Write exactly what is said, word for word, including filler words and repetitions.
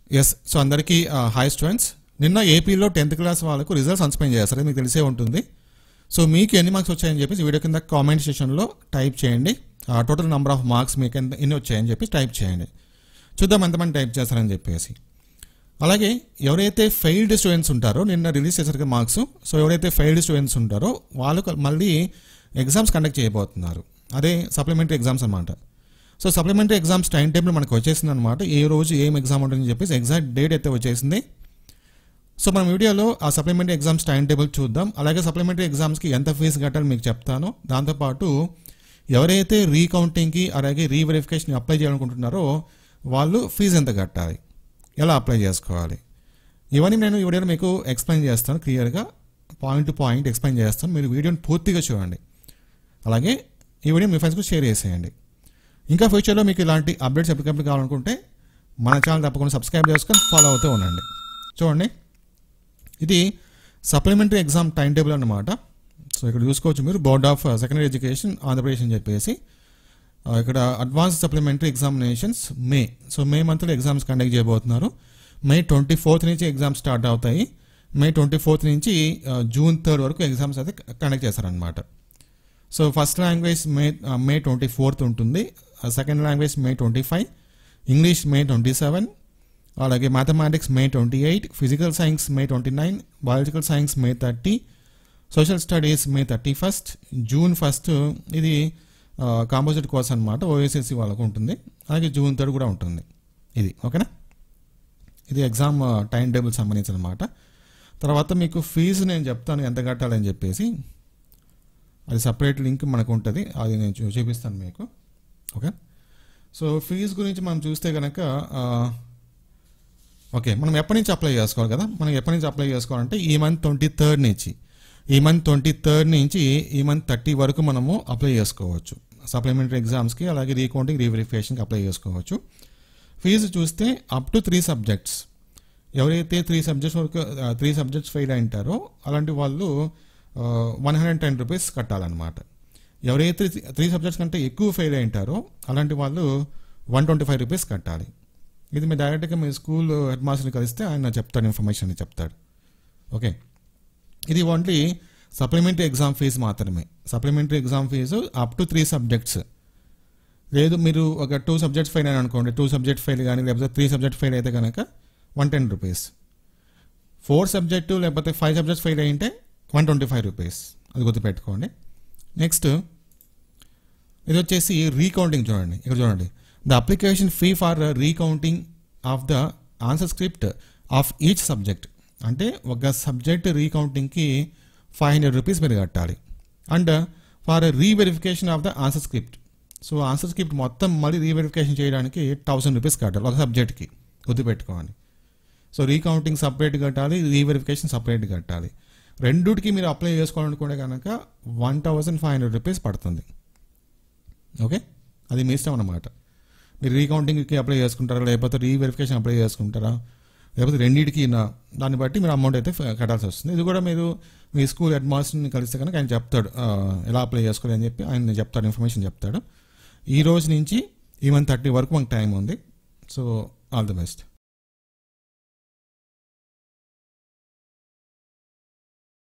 Yes so అందరికీ hi students. నిన్న ఏపీలో టెన్త్ క్లాస్ వాళ్ళకు రిజల్ట్స్ సస్పెండ్ చేస్తారు, మీకు తెలిసే ఉంటుంది. సో మీకు ఎన్ని మార్క్స్ వచ్చాయని చెప్పేసి వీడియో కింద కామెంట్ సెక్షన్లో టైప్ చేయండి. టోటల్ నెంబర్ ఆఫ్ మార్క్స్ మీకు ఎంత ఎన్ని వచ్చాయని చెప్పి టైప్ చేయండి. చూద్దాం ఎంతమంది టైప్ చేస్తారని చెప్పేసి. అలాగే ఎవరైతే ఫెయిల్డ్ స్టూడెంట్స్ ఉంటారో నిన్న రిలీజ్ చేశారు మార్క్స్, సో ఎవరైతే ఫెయిల్డ్ స్టూడెంట్స్ ఉంటారో వాళ్ళకు మళ్ళీ ఎగ్జామ్స్ కండక్ట్ చేయబోతున్నారు. అదే సప్లిమెంటరీ ఎగ్జామ్స్ అనమాట. So supplementary exams time table మనకు వచ్చేసింది అనమాట. ఏ రోజు ఏం ఎగ్జామ్ ఉంటుందని చెప్పేసి ఎగ్జాక్ట్ డేట్ అయితే వచ్చేసింది. సో మన వీడియోలో ఆ సప్లిమెంటరీ ఎగ్జామ్స్ టైం టేబుల్ చూద్దాం. అలాగే సప్లిమెంటరీ ఎగ్జామ్స్కి ఎంత ఫీజు కట్టాలో మీకు చెప్తాను. దాంతోపాటు ఎవరైతే రీకౌంటింగ్కి అలాగే రీవెరిఫికేషన్ అప్లై చేయాలనుకుంటున్నారో వాళ్ళు ఫీజు ఎంత కట్టాలి, ఎలా అప్లై చేసుకోవాలి, ఇవన్నీ నేను ఈ వీడియోలో మీకు ఎక్స్ప్లెయిన్ చేస్తాను. క్లియర్గా పాయింట్ టు పాయింట్ ఎక్స్ప్లెయిన్ చేస్తాను. మీరు వీడియోని పూర్తిగా చూడండి. అలాగే ఈ వీడియో మీ ఫ్రెండ్స్కి షేర్ చేసేయండి. ఇంకా ఫ్యూచర్లో మీకు ఇలాంటి అప్డేట్స్ ఎప్పటికప్పుడు కావాలనుకుంటే మన ఛానల్ తప్పకుండా సబ్స్క్రైబ్ చేసుకొని ఫాలో అవుతూ ఉండండి. చూడండి, ఇది సప్లిమెంటరీ ఎగ్జామ్ టైం టేబుల్ అన్నమాట. సో ఇక్కడ చూసుకోవచ్చు మీరు, board of secondary education Andhra Pradesh అని చెప్పేసి ఇక్కడ advance supplementary examinations May. So May మంత్లో ఎగ్జామ్స్ కండక్ట్ చేయబోతున్నారు. మే ట్వంటీ ఫోర్త్ నుంచి ఎగ్జామ్స్ స్టార్ట్ అవుతాయి. మే ట్వంటీ ఫోర్త్ నుంచి జూన్ థర్డ్ వరకు ఎగ్జామ్స్ అయితే కండక్ట్ చేస్తారనమాట. So first language May May twenty fourth ఉంటుంది. Second language May twenty five, English May twenty seven, అలాగే mathematics May twenty eight, physical science May twenty nine, biological science May thirty, social studies May thirty first, June first ఇది composite course అనమాట, OSSC వాళ్ళకు ఉంటుంది. అలాగే June third కూడా ఉంటుంది. ఇది ఓకేనా, ఇది ఎగ్జామ్ టైం టేబుల్ సంబంధించిన అనమాట. తర్వాత మీకు ఫీజు నేను చెప్తాను ఎంత కట్టాలని చెప్పేసి, అది సపరేట్ లింక్ మనకు ఉంటుంది, అది నేను చూ చూపిస్తాను మీకు. ఓకే, సో ఫీజు గురించి మనం చూస్తే కనుక ఓకే మనం ఎప్పటి నుంచి అప్లై చేసుకోవాలి కదా, మనం ఎప్పటి నుంచి అప్లై చేసుకోవాలంటే ఈ మంత్ ట్వంటీ థర్డ్ నుంచి ఈ మంత్ ట్వంటీ థర్డ్ నుంచి ఈ మంత్ థర్టీ వరకు మనము అప్లై చేసుకోవచ్చు. సప్లిమెంటరీ ఎగ్జామ్స్కి అలాగే రీకౌంటింగ్ రీవెరిఫికేషన్కి అప్లై చేసుకోవచ్చు. ఫీజు చూస్తే అప్ టు త్రీ సబ్జెక్ట్స్, ఎవరైతే త్రీ సబ్జెక్ట్స్ వరకు త్రీ సబ్జెక్ట్స్ ఫెయిల్ అయింటారో అలాంటి వాళ్ళు వన్ హండ్రెడ్ టెన్ రూపీస్ కట్టాలన్నమాట. ఎవరైతే త్రీ సబ్జెక్ట్స్ కంటే ఎక్కువ ఫెయిల్ అయింటారో అలాంటి వాళ్ళు వన్ ట్వంటీ ఫైవ్ రూపీస్ కట్టాలి. ఇది మీరు డైరెక్ట్గా మీ స్కూల్ హెడ్ మాస్టర్ని కలిస్తే ఆయన చెప్తాడు, ఇన్ఫర్మేషన్ చెప్తాడు. ఓకే, ఇది ఓన్లీ సప్లిమెంటరీ ఎగ్జామ్ ఫీజు మాత్రమే. Supplementary exam fee up to three subjects. లేదు మీరు ఒక టూ సబ్జెక్ట్స్ ఫెయిల్ అని అనుకోండి, టూ సబ్జెక్ట్ ఫెయిల్ కానీ లేకపోతే త్రీ సబ్జెక్ట్ ఫెయిల్ అయితే కనుక one ten rupees. Four subject లేకపోతే ఫైవ్ సబ్జెక్ట్స్ ఫెయిల్ అయ్యింటే వన్ ట్వంటీ ఫైవ్ రూపీస్, అది గుర్తుపెట్టుకోండి. నెక్స్ట్ ఇది వచ్చేసి రీకౌంటింగ్. చూడండి ఇక్కడ చూడండి, the application fee for recounting of the answer script of each subject. అంటే ఒక సబ్జెక్ట్ రీకౌంటింగ్కి ఫైవ్ హండ్రెడ్ రూపీస్ మీరు కట్టాలి. And for reverification of the answer script, so answer script మొత్తం మళ్ళీ రీవెరిఫికేషన్ చేయడానికి థౌసండ్ రూపీస్ కట్టాలి ఒక సబ్జెక్ట్కి, గుర్తుపెట్టుకోవాలి. సో రీకౌంటింగ్ సపరేట్ కట్టాలి, రీవెరిఫికేషన్ సపరేట్ కట్టాలి. రెండుకి మీరు అప్లై చేసుకోవాలనుకుంటే కనుక one thousand five hundred rupees పడుతుంది. ఓకే, అది మీ ఇష్టం అన్నమాట. మీరు రీకౌంటింగ్కి అప్లై చేసుకుంటారా లేకపోతే రీవెరిఫికేషన్ అప్లై చేసుకుంటారా లేకపోతే రెండింటికి, దాన్ని బట్టి మీరు అమౌంట్ అయితే కట్టాల్సి వస్తుంది. ఇది కూడా మీరు మీ స్కూల్ హెడ్ మాస్టర్ని కలిస్తే కనుక ఆయన చెప్తాడు ఎలా అప్లై చేసుకోవాలి అని చెప్పి ఆయన చెప్తాడు, ఇన్ఫర్మేషన్ చెప్తాడు. ఈ రోజు నుంచి ఈ మంత్ థర్టీ వరకు మనకు టైం ఉంది. So all the best.